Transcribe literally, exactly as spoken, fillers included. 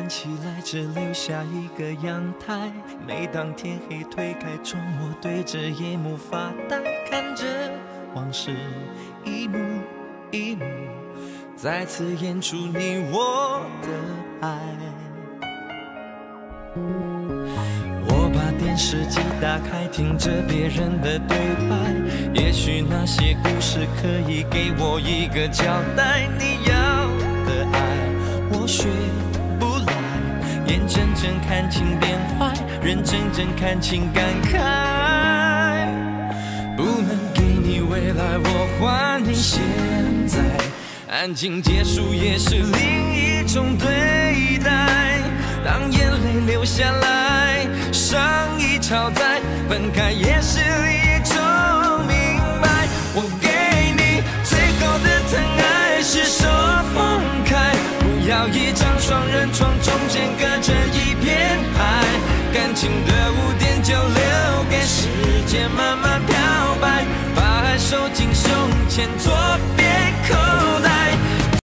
关起来，只留下一个阳台。每当天黑推开窗，我对着夜幕发呆，看着往事一幕一幕，再次演出你我的爱。我把电视机打开，听着别人的对白，也许那些故事可以给我一个交代。你要的爱，我学不来，眼睁睁看情变坏，人睁睁看情感慨。不能给你未来，我还你现在，安静结束也是另一种对待。当眼泪流下来，伤已超载，分开也是一种明白。我给你最后的疼爱，是手放开，不要一张双人床，中间隔着一片海。感情的污点就留给时间慢慢漂白，把爱收进胸前，左边口